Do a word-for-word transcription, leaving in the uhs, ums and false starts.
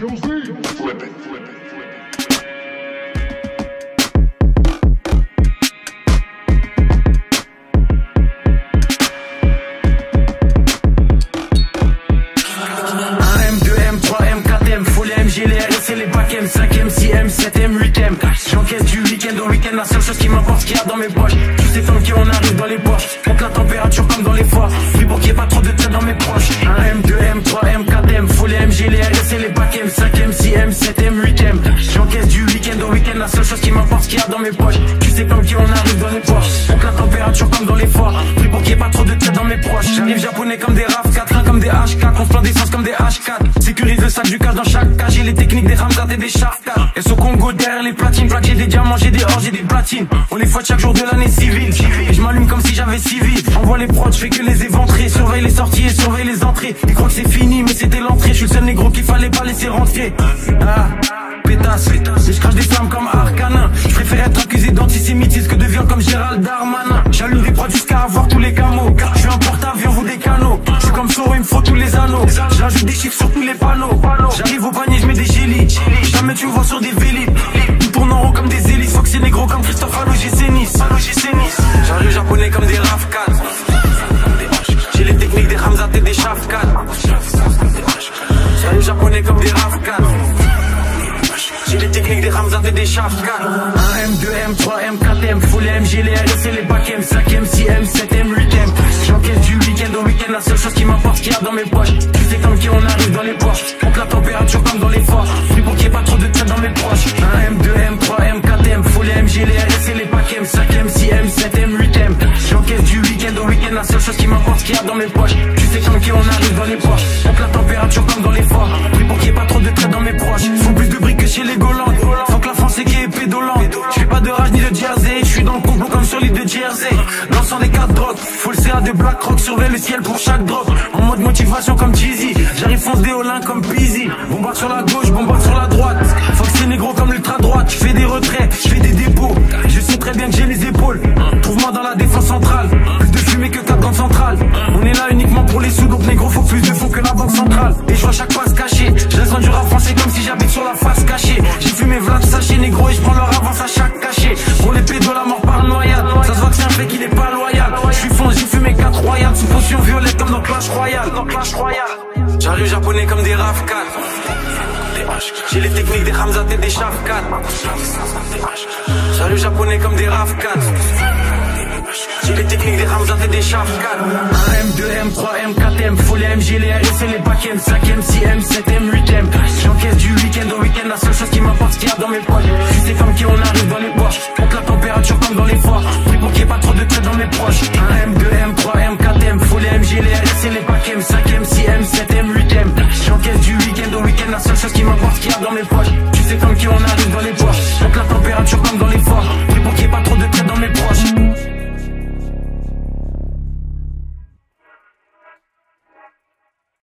Flip it. J'ai les R S et les back M, cinq M, six M, sept M, huit M. J'encaisse du week-end au week-end, la seule chose qui m'importe, ce qu'il y a dans mes poches. Tu sais comme qui on arrive dans les poches, monte la température comme dans les foires. Pris pour qu'il n'y ait pas trop de tête dans mes proches. un M, deux M, trois M, quatre M, full M. J'ai les R S et les back M, cinq M, six M, sept M, huit M. J'encaisse du week-end au week-end, la seule chose qui m'importe, ce qu'il y a dans mes poches. Tu sais comme qui on arrive dans les poches, monte la température comme dans les foires. Pris pour qu'il n'y ait pas trop de tête dans mes proches. J'arrive japonais comme des R A F quatre, un comme des H quatre, on se prend d'essence comme des H quatre. Sécurise le sac du cash dans chaque cage, j'ai les techniques des Ramzat et des Shafkat. Et au Congo derrière les platines, plaques, j'ai des diamants, j'ai des or, j'ai des platines. On les fouette chaque jour de l'année civile. Et je m'allume comme si j'avais civil. Envoie les prods, je fais que les éventrer. Surveille les sorties et surveille les entrées. Ils croient que c'est fini, mais c'était l'entrée. Je suis le seul négro qu'il fallait pas laisser rentrer. Ah, pétasse, mais je crache des flammes comme Arcanin. Je préfère être accusé d'antisémitisme que de viol comme Gérald Darmanin. J'allume des prods jusqu'à avoir tous les camos. Je suis un porte-avions, vous des canaux. Je suis comme Soro, il me faut tous les anneaux. J'ajoute des chiffres sur tous les panneaux. J'arrive au panier, je mets des gélis. Jamais tu me vois sur des vélites. Ils tournent en rond comme des hélices. Faut que c'est négro comme Christophe Alogé-Sénis. J'arrive japonais comme des R A F quatre. J'ai les techniques des Ramzat et des Shafkat. J'arrive japonais comme des R A F quatre. J'ai les techniques des Ramzat et des Shafkat. un M, deux M, trois M, quatre M, full M. J'ai les R S et les back M, cinq M, six M, sept M, huit M. J'encaisse du week-end au week-end, la seule chose qui m'importe, ce qu'il y a dans mes poches. Tu sais comme qui on arrive dans les poches, monte la température comme dans les forts. Pris pour qu'il n'y ait pas trop de tête dans mes proches. un M, deux M, trois M, quatre M, full M. J'ai les R S et les back M, cinq M, six M, sept M, huit M. J'encaisse du week-end au week-end, la seule chose qui m'importe, ce qu'il y a dans mes poches. Tu sais comme qui on arrive dans les poches, monte la température comme dans les forts. Pris pour qu'il n'y ait pas trop de tête dans mes proches. Faut plus de briques que chez les Golandes. Faut que la France est qui est pédolente. Je fais pas de rage ni de jersey. Je suis dans le complot comme sur l'île de Jersey. Lançant des cartes drogues, faut le C A de Black Rock. Surveille le ciel pour chaque drop. En mode motivation comme Jeezy. J'arrive fonce des Olin comme Peasy. Bombarde sur la gauche, bombarde sur la droite. Faut que c'est négro comme l'ultra droite. Je fais des retraits, je fais des dépôts. Je sais très bien que j'ai les épaules. Trouve-moi dans la défense centrale. Plus de fumée que quatre banques centrales. On est là uniquement pour les sous. Donc négro faut plus de fonds que la banque centrale. Et je vois chaque passe cachée. Je reste du rap français comme si j'habite sur la face cachée. J'ai fumé Vlad sachet négro et je prends leur avance à chaque cachet. Pour les pédos la mort par noyade. Ça se voit que c'est un fait qu'il est pas loyal. Je suis fonce, j'ai fumé quatre royales. Sous potion violette comme dans Clash Royale. Dans Clash Royale. J'arrive japonais comme des R A F quatre. J'ai les techniques des Ramzat et des Shafkat. J'arrive japonais comme des R A F quatre. J'ai les techniques des Ramzat et des Shafkat. un M, deux M, trois M, quatre M, full M. J'ai les R S et les back M, cinq M, six M, sept M, huit M. J'encaisse du week-end au week-end, la seule chose qui m'importe, ce qu'il y a dans mes poches. Tu sais comme qui on arrive dans les poches, monte la température comme dans les foires. Pris pour qu'il n'y ait pas trop de tête dans mes proches. un M, deux M, trois M, quatre M, full M. J'ai les R S et les back M, cinq M, six M, sept M, huit M. J'encaisse du week-end au week-end, la seule chose qui m'importe, ce qu'il y a dans mes poches.